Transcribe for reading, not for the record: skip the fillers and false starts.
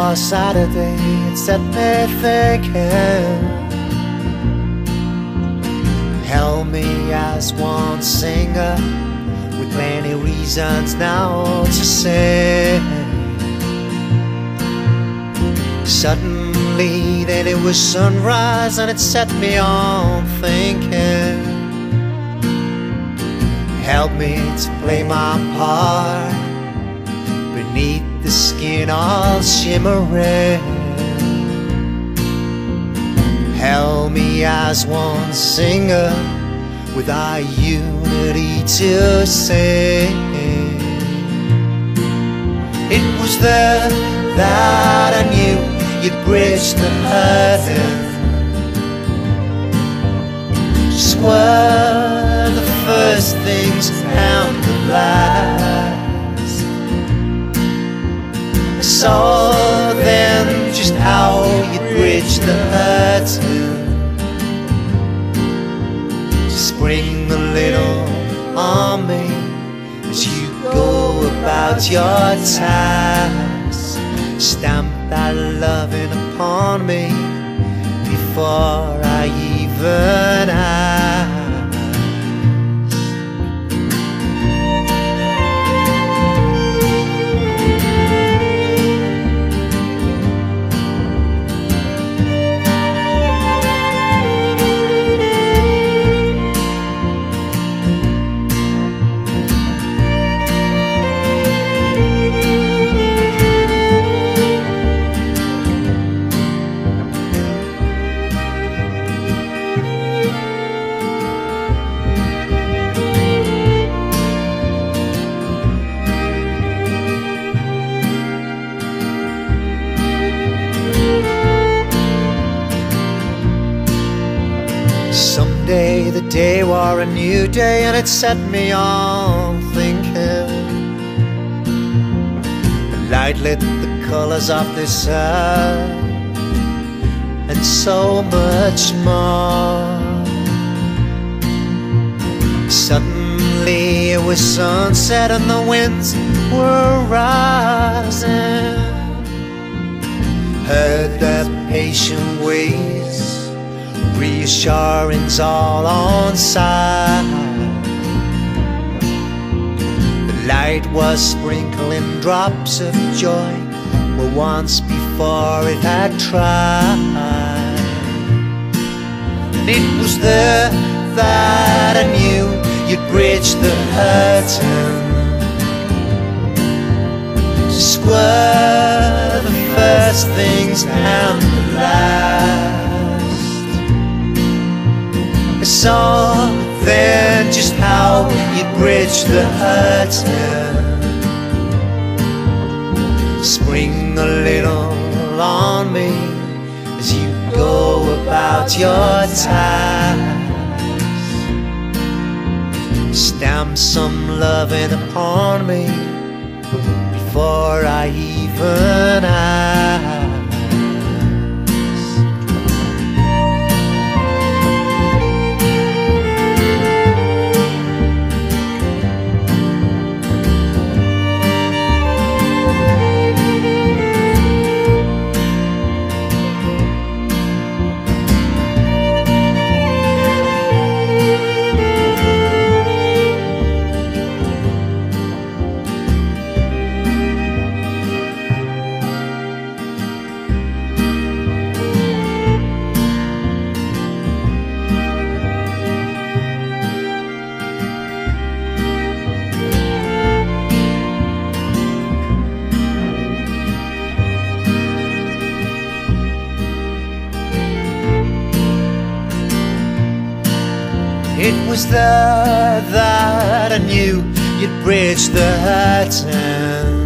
was Saturday, it set me thinking. Held me as one singer, with many reasons now to say. Suddenly then it was sunrise, and it set me on thinking. Help me to play my part beneath the skin all shimmering. Held me as one singer, with our unity to sing. It was there that I knew you'd bridge the hurting. Square the first things and the last. I saw then just how you'd bridge the hurting. Spring a little on me as you go about your task. Stamp that loving upon me before I even ask. Someday the day were a new day, and it set me on thinking. The light lit the colors of this earth, and so much more. Suddenly it was sunset, and the winds were rising. Heard their patient ways, reassurings all on side. The light was sprinkling drops of joy where once before it had tried. And it was there that I knew you'd bridge the hurting. Square the first things and the last. I saw then just how you'd bridge the hurting. Spring a little on me as you go about your task. Stamp some loving upon me before I even ask. It was there that I knew you'd bridge the hurting.